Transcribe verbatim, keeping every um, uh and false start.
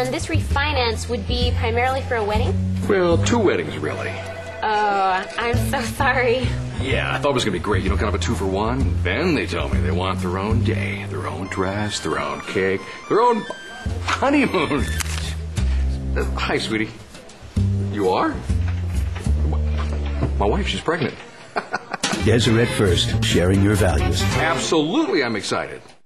then this refinance would be primarily for a wedding? Well, two weddings, really. Oh, I'm so sorry. Yeah, I thought it was going to be great, you know, kind of a two for one. Then they tell me they want their own day, their own dress, their own cake, their own honeymoon. Uh, hi, sweetie. You are? My wife, she's pregnant. Deseret First, sharing your values. Absolutely, I'm excited.